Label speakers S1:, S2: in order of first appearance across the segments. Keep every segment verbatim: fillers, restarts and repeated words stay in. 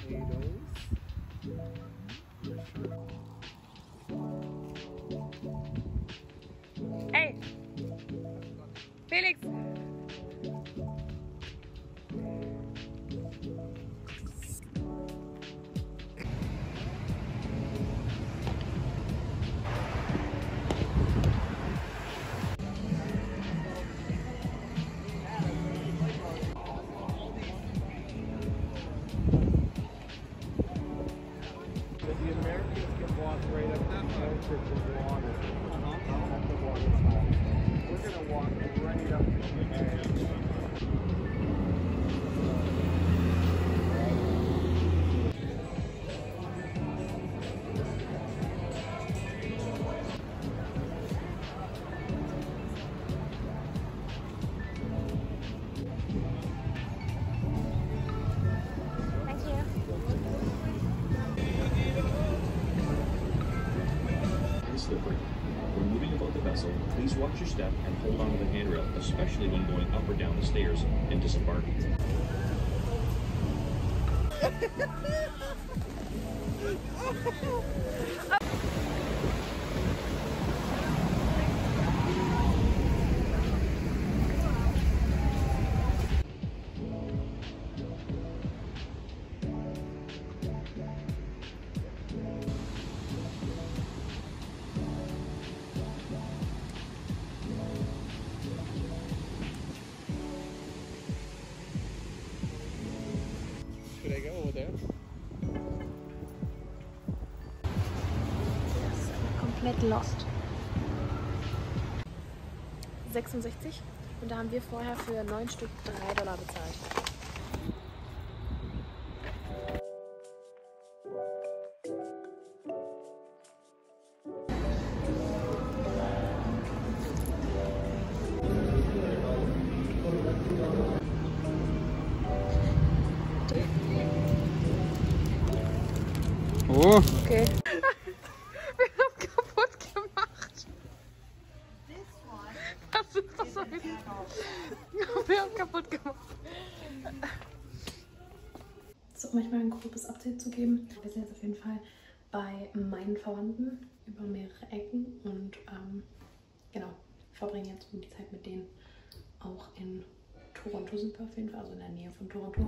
S1: Hey! Felix!
S2: Slippery. When moving about the vessel, please watch your step and hold on to the handrail, especially when going up or down the stairs and disembarking.
S3: Should I go over there?
S1: Komplett lost. sechsundsechzig und da haben wir vorher für neun Stück drei Dollar bezahlt.
S3: Oh!
S1: Okay. Wir haben kaputt gemacht. Das ist doch so witzig. Wir haben kaputt gemacht. So, um euch mal ein grobes Update zu geben. Wir sind jetzt auf jeden Fall bei meinen Verwandten über mehrere Ecken und ähm, genau, wir verbringen jetzt die Zeit mit denen. Auch in Toronto sind wir auf jeden Fall, also in der Nähe von Toronto.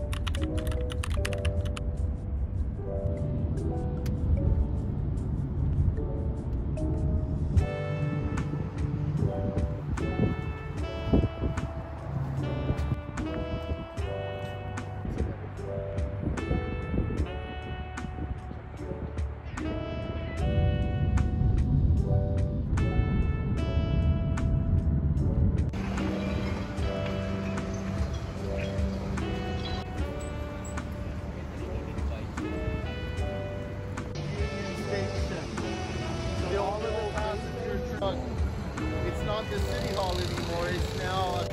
S4: It's not the city hall anymore, it's now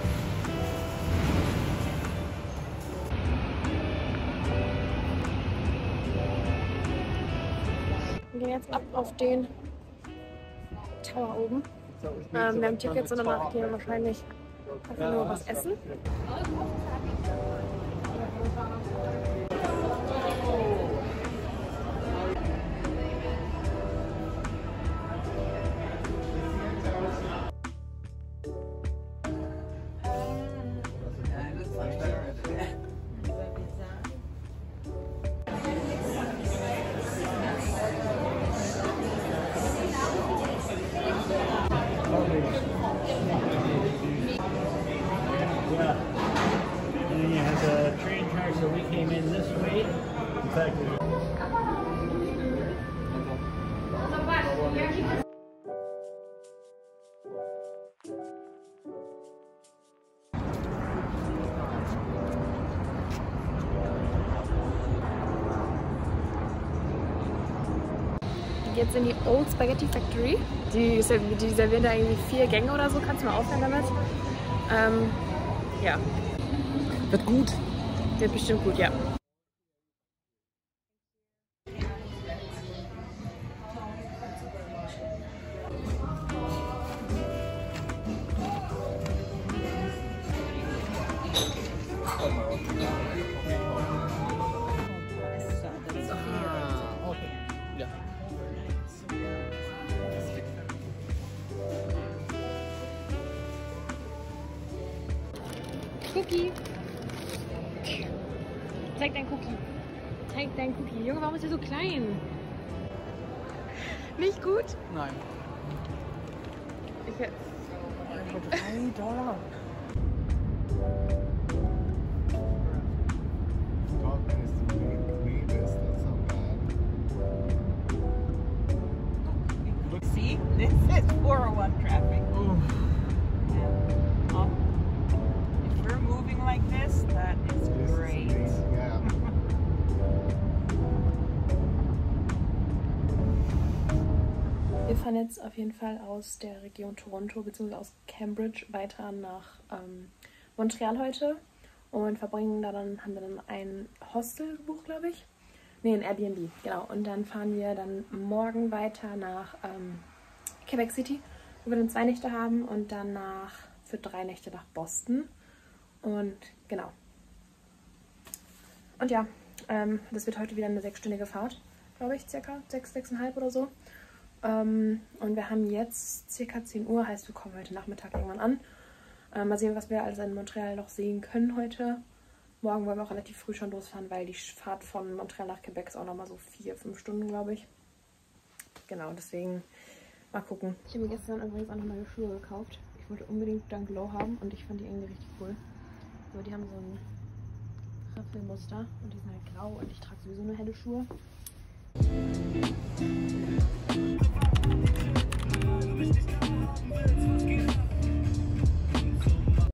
S1: Wir gehen jetzt ab auf den Tower oben. Ähm, wir haben Tickets und danach gehen wir wahrscheinlich einfach nur was essen.
S5: Yeah. And then you have the train track, so we came in this way. In fact,
S1: Jetzt in die Old Spaghetti Factory. Die, die servieren da irgendwie vier Gänge oder so. Kannst du mal aufhören damit? Ähm, ja.
S3: Wird gut.
S1: Wird bestimmt gut, ja. Cookie. Zeig dein Cookie. Zeig dein Cookie. Junge, warum ist der so klein? Nicht gut?
S3: Nein.
S1: Ich will...
S3: drei Dollar.
S6: See, this is four oh one traffic. Yeah. Oh, if we're moving like this, that is great.
S4: Yeah.
S1: Wir fahren jetzt auf jeden Fall aus der Region Toronto bzw. aus Cambridge weiter nach ähm, Montreal heute und verbringen da dann, haben wir dann ein Hostel gebucht, glaube ich. Ne, ein Airbnb, genau. Und dann fahren wir dann morgen weiter nach ähm, Quebec City, wo wir dann zwei Nächte haben und danach für drei Nächte nach Boston. Und genau. Und ja, ähm, das wird heute wieder eine sechsstündige Fahrt, glaube ich, circa sechs, sechseinhalb oder so. Ähm, und wir haben jetzt circa zehn Uhr, heißt wir kommen heute Nachmittag irgendwann an. Ähm, mal sehen, was wir also in Montreal noch sehen können heute. Morgen wollen wir auch relativ früh schon losfahren, weil die Fahrt von Montreal nach Quebec ist auch nochmal so vier, fünf Stunden, glaube ich. Genau, deswegen mal gucken. Ich habe mir gestern übrigens auch noch neue Schuhe gekauft. Ich wollte unbedingt Dunk Low haben und ich fand die irgendwie richtig cool. So, die haben so ein Riffelmuster und die sind halt grau und ich trage sowieso nur helle Schuhe.